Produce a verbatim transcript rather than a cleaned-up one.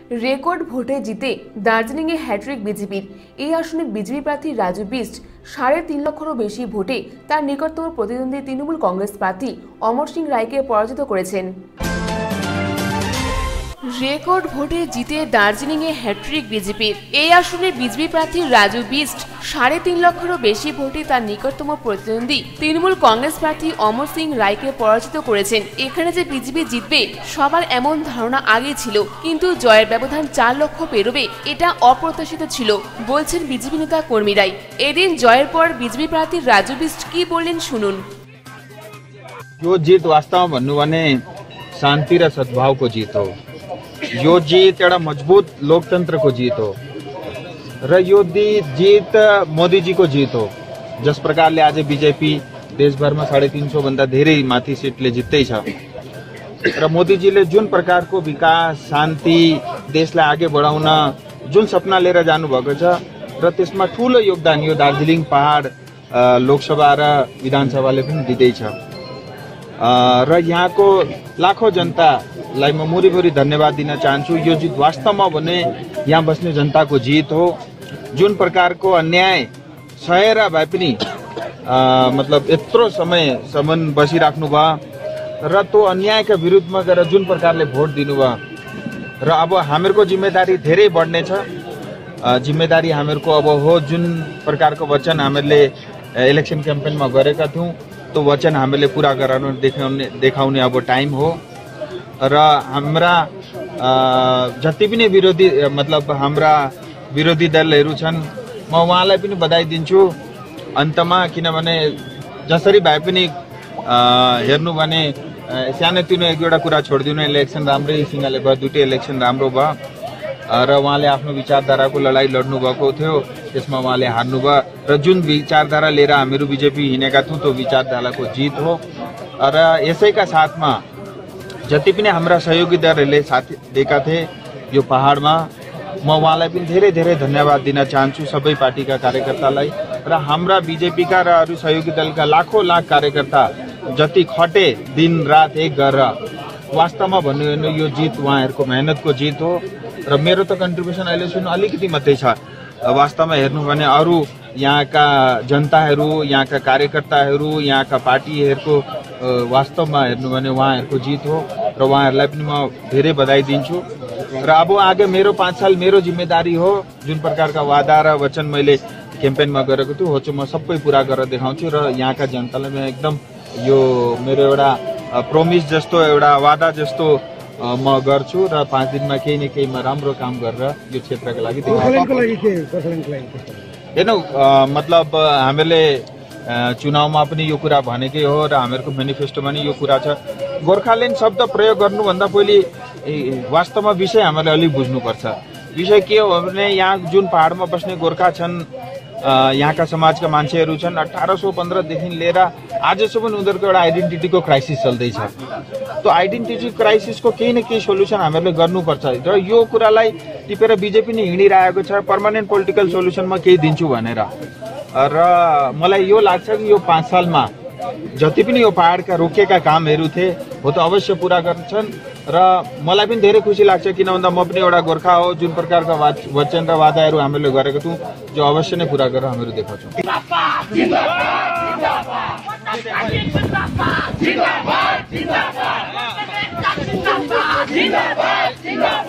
Record ভোটে জিতে দার্জিলিংয়ে হ্যাট্রিক বিজেপির। এই আসনে বিজেপি প্রার্থী রাজু বিস্ট সাড়ে তিন লক্ষেরও বেশি ভোটে তার নিকটতম প্রতিদ্বন্দ্বী তৃণমূল কংগ্রেস প্রার্থী অমর সিং রায়কে পরাজিত করেছেন। রেকর্ড ভোটে জিতে দার্জিলিংয়ে হ্যাট্রিক বিজেপির। এই আসনে বিজেপি প্রার্থী রাজু বিস্ট সাড়ে তিন লক্ষেরও বেশি ভোটে তার নিকটতম প্রতিদ্বন্দ্বী তৃণমূল কংগ্রেস প্রার্থী অমর সিং রায়কে পরাজিত করেছেন। এখানে যে বিজেপি জিতবে সবার এমন ধারণা আগে ছিল, কিন্তু জয়ের ব্যবধান চার লক্ষ পেরোবে এটা অপ্রত্যাশিত ছিল বলছেন বিজেপি নেতা কর্মীরাই। এদিন জয়ের পর বিজেপি প্রার্থী রাজু বিস্ট কি বললেন শুনুন। यो जीत वास्तव में भन्नु भने शान्ति र सद्भाव को जीत हो। यो जीत एउटा मजबूत लोकतंत्र को जीत हो र यो जीत मोदी जी को जीत हो। जस प्रकारले आज बीजेपी देशभर में साढ़े तीन सौ भन्दा धेरै माथि सीटले जित्दै छ र मोदी जी ले जुन प्रकार को विकास शान्ति देशलाई आगे बढाउन जुन सपना लिएर जानु भएको छ र त्यसमा ठूलो योगदान यो दार्जिलिङ पहाड लोकसभा र विधानसभाले पनि दिँदैछ र यहाँको लाखौं जनतालाई म मुरीभरि धन्यवाद दिन चाहन्छु। यो जीत वास्तवमा भने यहाँ बस्ने जनताको जीत हो। जुन प्रकारको अन्याय सहेर भए पनि मतलब यत्रो समयसम्म बसिराख्नु भयो र त्यो अन्यायका विरुद्धमा गएर जुन प्रकारले भोट दिनुभयो र अब हामीहरूको जिम्मेदारी धेरै बढ्नेछ। जिम्मेदारी हामीहरूको अब हो जुन प्रकारको वचन हामीले इलेक्सन क्याम्पेनमा गरेका थियौँ तो वचन हामीले पूरा गराउन देखाउने देखाउने अब टाइम हो र हाम्रा जति पनि विरोधी मतलब हाम्रा विरोधी दलहरू छन् म उहाँलाई पनि बधाई दिन्छु अन्तमा, किनभने जसरी भए पनि हेर्नु भने सानोतिनो एक दुईवटा कुरा छोडिदिनु, इलेक्सन राम्रैसँगले भयो, दुईटै इलेक्सन राम्रो भयो र उहाँले आफ्नो विचारधाराको लडाई लड्नु भएको थियो, त्यसमा उहाँले हार्नुभयो र जुन विचारधारा लिएर हामीहरू बिजेपी हिँडेका थियौँ त्यो विचारधाराको जित हो। र यसैका साथमा जति पनि हाम्रा सहयोगी दलहरूले साथ दिएका थिए यो पहाडमा म उहाँलाई पनि धेरै धेरै धन्यवाद दिन चाहन्छु, सबै पार्टीका कार्यकर्तालाई र हाम्रा बिजेपीका र अरू सहयोगी दलका लाखौं लाख कार्यकर्ता जति खटे दिन रात एक गरेर वास्तवमा भन्नु हो यो जित उहाँहरूको मेहनतको जित हो र मेरो त कन्ट्रिब्युसन अहिलेसम्म अलिकति मात्रै छ। वास्तवमा हेर्नु भने अरू यहाँका जनताहरू, यहाँका कार्यकर्ताहरू, यहाँका पार्टीहरूको वास्तवमा हेर्नु भने उहाँहरूको जित हो र उहाँहरूलाई पनि म धेरै बधाई दिन्छु। र अब आगे मेरो पाँच साल मेरो जिम्मेदारी हो। जुन प्रकारका वादा र वचन मैले क्याम्पेनमा गरेको छु हो चाहिँ म सबै पुरा गरेर देखाउँछु र यहाँका जनतालाई म एकदम यो मेरो एउटा प्रोमिस जस्तो एउटा वादा जस्तो म गर्छु र पाँच दिनमा केही न केही म राम्रो काम गरेर यो क्षेत्रका लागि हेर्नु मतलब हामीले चुनावमा पनि यो कुरा भनेकै हो र हामीहरूको मेनिफेस्टोमा नि यो कुरा छ। गोर्खाल्यान्ड शब्द प्रयोग गर्नुभन्दा पहिले वास्तवमा विषय हामीले अलिक बुझ्नुपर्छ। विषय के हो भने यहाँ जुन पहाडमा बस्ने गोर्खा छन्, यहाँका समाजका मान्छेहरू छन्, अठारह सौ पन्ध्रदेखि लिएर आजसम्म उनीहरूको एउटा आइडेन्टिटीको क्राइसिस चल्दैछ। त्यो आइडेन्टिटी क्राइसिसको केही न केही सोल्युसन हामीहरूले गर्नुपर्छ र यो कुरालाई टिपेर बिजेपी नै हिँडिरहेको छ पर्मानेन्ट पोलिटिकल सोल्युसनमा केही दिन्छु भनेर। र मलाई यो लाग्छ कि यो पाँच सालमा जति पनि यो पहाडका रोकेका कामहरू थिए हो त अवश्य पूरा गर्छन् र मलाई पनि धेरै खुसी लाग्छ, किन भन्दा म पनि एउटा गोर्खा हो। जुन प्रकारका वचन र वादाहरू हामीले गरेको थियौँ जो अवश्य नै पूरा गरेर हामीहरू देखाउँछौँ।